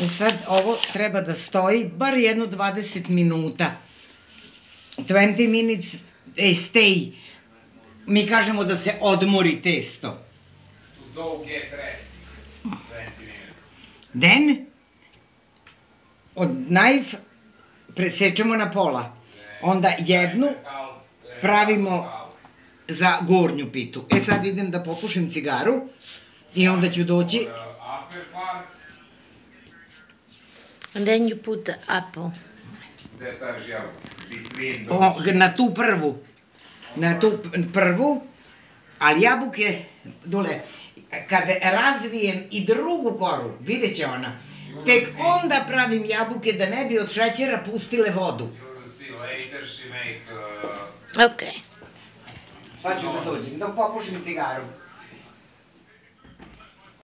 sad ovo treba da stoji bar jedno 20 minuta. 20 minutes stay. Mi kažemo da se odmori testo. To dough get rest. 20 minutes. Then, od knife presečemo na pola. Onda jednu pravimo za gornju pitu. Sad idem da popušim cigaru i onda ću doći... And then you put the apple. Gde staviš jabuku? Na tu prvu. Na tu prvu, ali jabuke, dole, kad razvijem i drugu koru, vidjet će ona, tek onda pravim jabuke da ne bi od šećera pustile vodu. Okay. Sad ću da dođem, dok popušim cigaru.